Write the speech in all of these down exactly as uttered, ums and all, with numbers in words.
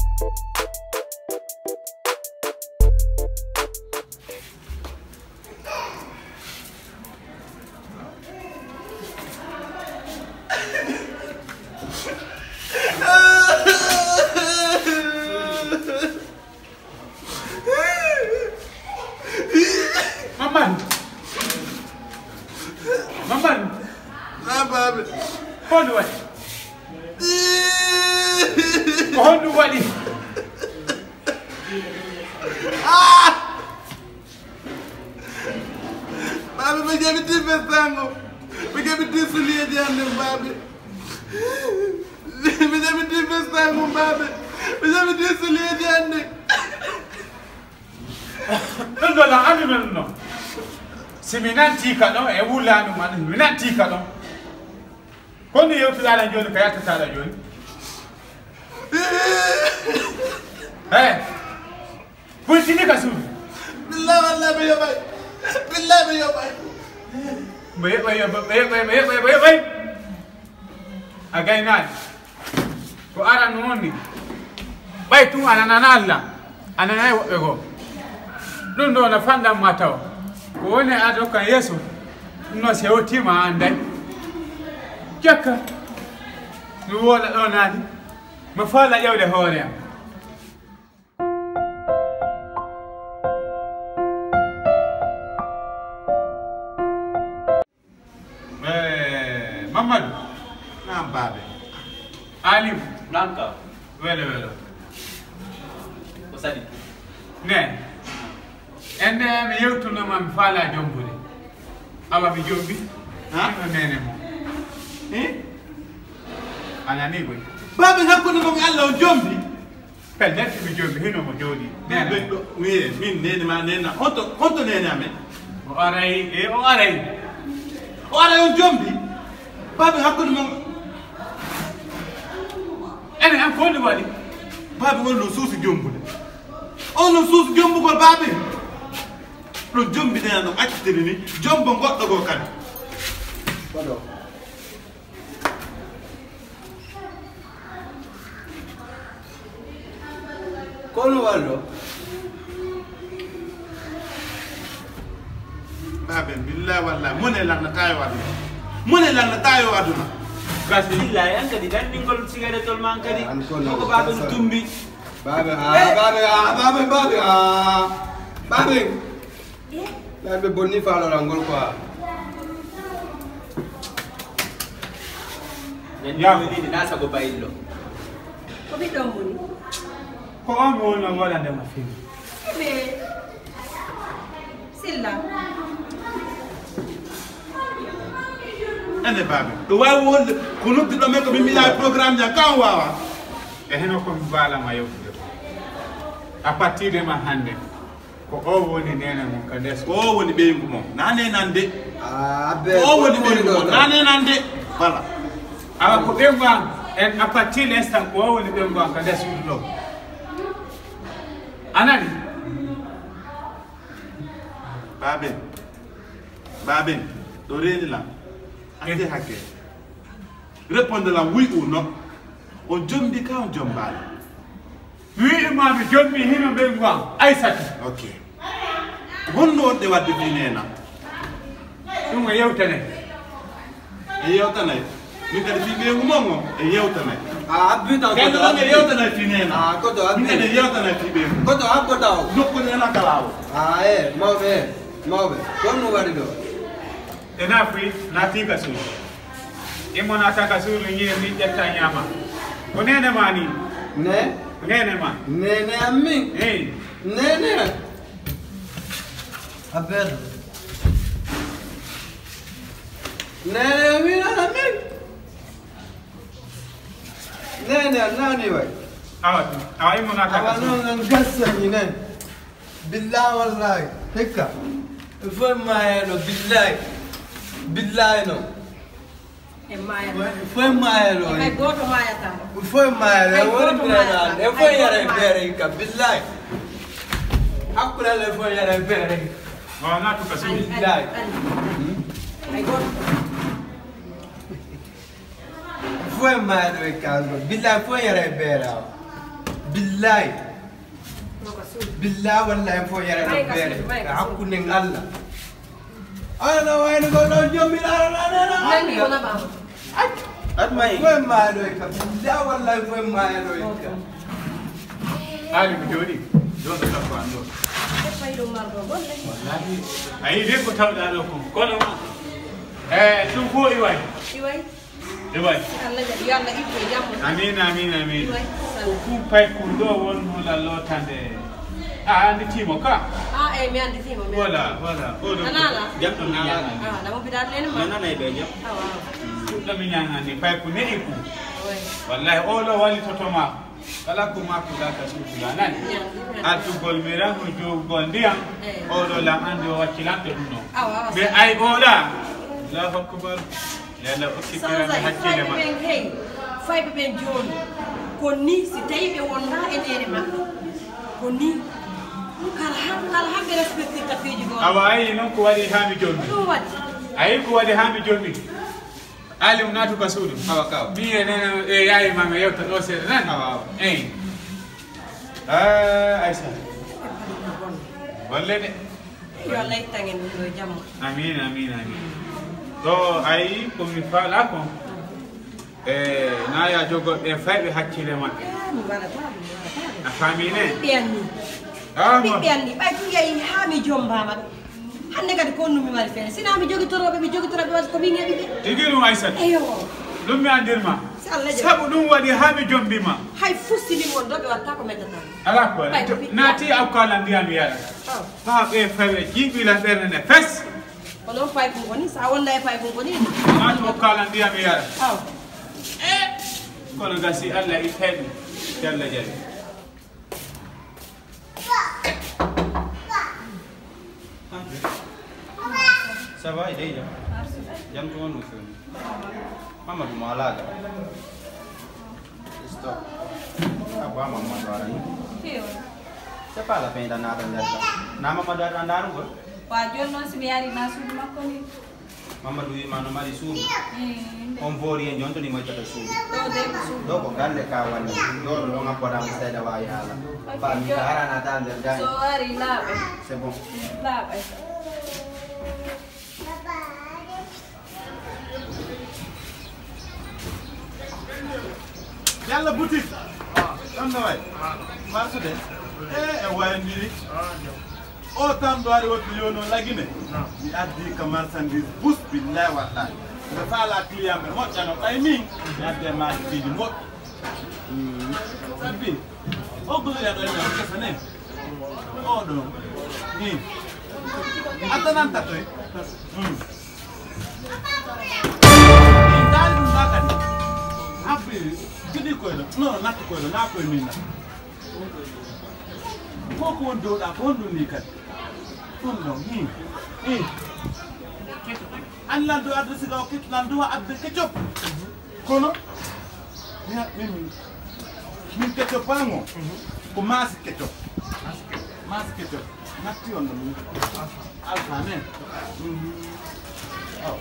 Maman. Maman. Ah, baby. Hold on. Hold on. Ah! Baby, we gave it this tango. We gave it this lady and the baby. We gave it this tango, baby. We gave it this lady and the. No, no, no, no, no. Si minanti kano e wula no man minanti kano kono yow tu dala joni kayata tala joni eh puti ni kasu billahi wallahi be yobay billahi be yobay be be be be be be be agay nan ko ara noni bay tu ana nalla ana nay wobe go don do na fanda mataw wone ado kan yeso no se otima andai jakka mi wala do nadi ma fala yawde hoore eh Mamadou na babe alim nanka wele wele ko sadi ne ende mi yewtuno ma mi fala jombude awa mi jombi ha no nene mo eh ana ni boy babe hakkude mo Allah jombi pel net mi jombi hino mo jodi nene do wi min nene ma nene honto honto nene amen o aray e o aray o aray on jombi babe hakkude mo ene am ko ni wadi babe won no suusi jombude on no suusi jombugol babe lo jombi nena no accitere ni jombo goddo go kadi Bado. Kono wallo. babe billahi wallahi mone lan tayo aduna mone lan tayo aduna kasi illa yanka di dan dingol sigare tol man kadi An kono. ko babe no tumbi Babe ah, babe ah, babe babe ah. Babe. Babe bonni falo rangol quoi. ya ni nasa go bayillo Ko bi dombuni. ko on wona wala de ma fini Be. Silla. ene babe do way wonde ko noddi do men ko mi mila programme ja kan wawa e heno ko mi bala ma yewtude a partir de ma hande ko o woni nene mo ka des ko woni beyngu mom nane nande Ah, be. ko woni beyngu mom nane nande voilà awa ko ɓengu an en a partir l' instant ko o woni ɓengu an ka des suudu ɗo anani baben baben do reni la ate hakke répondre la oui ou non on jombi ka on jombali wi imami jommi hino ɓengu an aissata ok wonno on de wadde fi nena ɗum o yewtane e yewtanay min kadi fi ɓengu mom o e yewtanay Ah, abita kayno ɗon e yewtanay fi nena Ah, koto min kadi e abita. yewtanay fi ɓengu Koto abota o. nokku nena kalawo Ah, eh, mawbe. Mawbe. Kono wadi do. e nafuyi naati ka suudu immo naata ka suudu ñiye min ƴetta ñama ko nene ma ni Ne? nene ma Nene amin. eyi Nene. Abedo. Nene amin amin. Nene nani way. awa awa immo naata ka Awano suudu nan gassa ni ne. Billahi wallahi. Hekka. Foi maelo billahi. Billahi no. E maya. Foi maelo. Kay goto maya ta. Foi maelo. Ay, Wori goto brena. maya. E foi Ay, yare goto bere ka billahi. Akula le foi yare bere. awa naatu ka suudu Billahi. Ay goto. Foi maelo e caso. Billahi foi yare bere. billahi Noko suul. billahi wallahi fo yare May no ka bere suul, may ka hakku ning Allah ana wayno go no jommi ala na na Nani yona ba? At may. fo ma do ka billahi wallahi fo ma do ka Ali mi joni don da ko ando E fay do mardo golle. wallahi ayi de ko tawda do ko kono eh dum ko iwai Iway. iwai Allah jadi yalla ibe jamu. amin amin amin Iway. ko ku pay ko do won hola lotande a andi timo ka Ah eh mi andi timo mi. wala wala o do Anala. Jam to nyanga. Ah dama bidat len ma. Mana nay be jam. Ah waaw. da mi nyanga ni pay ko ne iku Oy. wallahi o lo wali totoma kala ko ma ko da ka su fulana atu gol mirango jo gondiam o do la andi o wakilante dum no Ah waaw. be ay ola la akbar yalla okkitira Sanza hakkile ma ben hey. Fay be ben joni. Ko ni si tawi be wonda e nere makko. Ko ni kala ham kala ham be respecté ka feji go. awa ay non ko wadi hami jommi Dum wadi. ay ko wadi hami jommi ali unatu kasudu Awa kaw. mi enen e yayi mama yewta do se nan Awa. eh ah aisa walle de Yo Allah tangen do jamu. amin amin amin do ay ko mi fala ko eh na ya jogo e faybe hakkile mabbe Mi wala tabi, mi wala tabi. a famine Bianni. ah Mi bianni, bay tu yayi ha mi jomba ma. Hande kadi ko numi mari fene. Sina mi jogi torobe mi jogi torobe wat ko mi ngebi be. tigiru aisa Eyo. dum mi andirma Si Allah jabi. sabu dum wadi hami jombima Hay fusi ni mon dobe watta ko metata. ala ko Bay, ko ɓiɗɗa. nati akala ndiyam yala Oh. ha be fawe jibila berne fes Kono fay ko ngoni sa wonda e fay ko ngoni. ma to kala ndiyam yala Aw. eh kono gasi alla i hebi yalla jali Ça va idée jam. Jam to wonu fen. Mama du malaga. Stop. Apa mama dara ni? C'est pas la peine d'en attendre. Na mama dara andaru ko. Wa jonno si mi yari na suudu makko ni. Mama du mano mari suudu. Eh, On vori en jonto ni moy tata suudu. do de ko suudu. Do ko galle ka wani. Do do nga poda mo sayda wa yala. Ba mi tara na tan der dai. So ari laaɓe. C'est bon. Laaɓe. yalla boutique am na way marché de eh e way ndiri o tam do ari wotti yono lagine mi addi ka marchandise bus billahi wallahi be fala client be mo jano ay min mi addi ma tiji mo sabbi o go ya do ya ko sene o do ni atanan tatoy hmm dal makani après gidi koy do non nat koy do na koy min na ko ko do da ko do ni kat on no ni eh an la do adresse ga kit lan do abde ketchup kono mi mi min ketchup pango ko mas ketchup mas ketchup natti on do mi alfa ne oh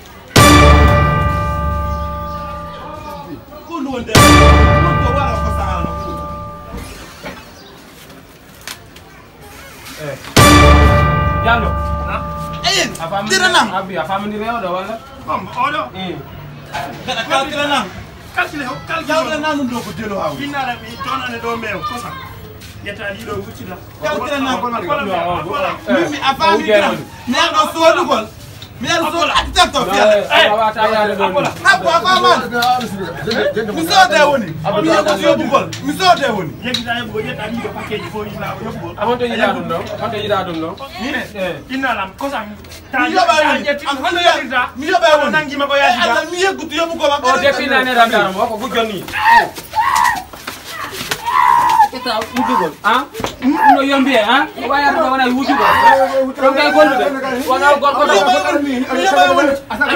ko lu wonde ko wara ko saala no ko eh Diallo eh afam tira nam abi afam ni rew do wala bam odo eh kada kal tira nam calcule ho calcule yawle nanu do ko delo hawi binnara mi donane do mew kosa yetta lido wuccita calcule nam ko mi mi afami tira mi ando sodu gol mi ando sodu atata to fiala awata yaade do habbo afama mi sode woni mi yego yobu gol mi sode woni yeggita heɓugo ƴetta lido pakkeji fo yila yoɓugol amonto yida dum do amonto yida dum do mine eh innalam kosam mi yoba woni am hono ya mi yoba woni nangima ko yadida ala mi yegutu yobu gol o defina ne ramdaro mo ko bujjoni keta wujugol han no yombi han waya do wona wujugol do kay gollude wona gol ko mi yoba woni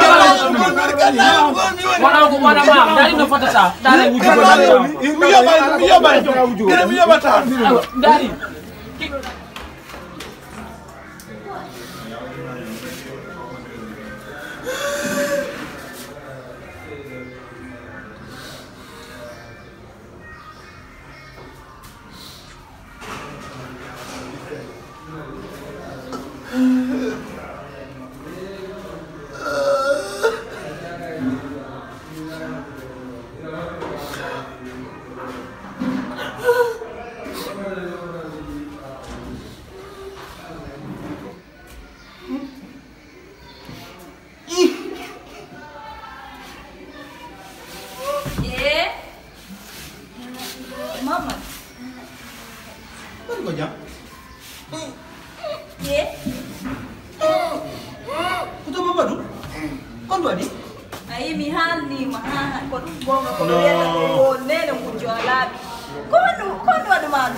wona ko wona ma dari no fota sa dari wujugol mi yoba mi yoba kene mi yoba ta dari Kan ko jam. Ye. Kuto Mamadou. Kon wadi? Ai mi hal ni ma ko bonga ko yalla ko nene ko jolabi. Kono kono wadu manu.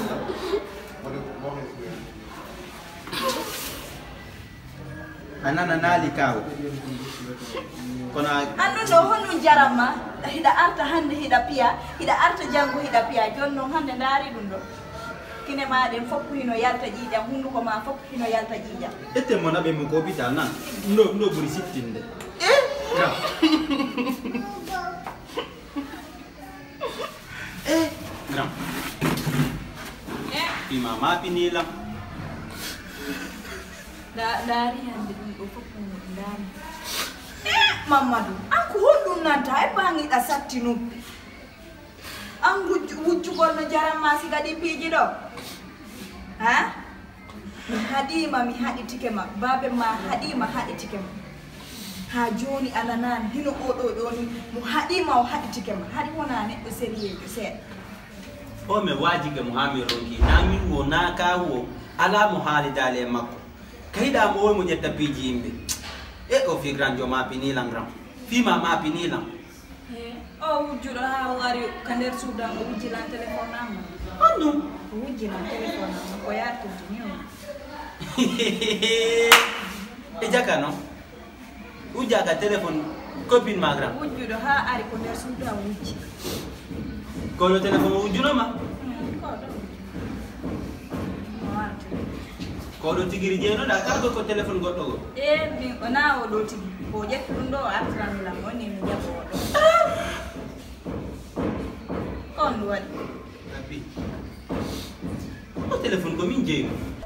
Anana nali kawo. Kono Anu no honu jarama hida arta hande hida pia hida arta jango hida pia jonno hande ndari dum do. Kine ma dem foppu hino yalta jija hundu ko ma foppu hino yalta jija. ete mona be mo ko hospital nan. No no buri sittinde. Eh? Gra. Eh, gra. Eh? Ima ma pinila. Da dari hande dum do foppu ndari. Eh, Mamadou, aku hondu nanta e bangi da satti nuppi. An wujju gol no jarama si gadi piji do. Ha? Mi hadima mi hadi tikema, babe ma hadima hadi tikema. Ha joni alanan hino odo do ni mu hadima o hadi tikema. Hadi wona ne do seriye do se. O me waji ke Muhammad ronki na mi wo na ka wo ala mo hali dale makko. Kaida mo mo nyetta piji imbe. E o fi gran jo ma pinila ngram. Fi ma ma pinila. Eh, o wujju do ha wari kander sudan o wujji lan telephone am. Anu. Wujji lan telephone am ko yartu ni o. E jaka no. Uja ga telephone copine magra. Wujju do ha ari ko der sudan wujji. Ko lo telephone uju no ma. Ko do. Wantu. Ko do tigiri jeno da ka ko telephone goddo go. Eh, mi ona o do tigi. Ko jettu dum do atran la moni mi jabo do. Kon wadi. Tapi. O telephone ko min jeeyo.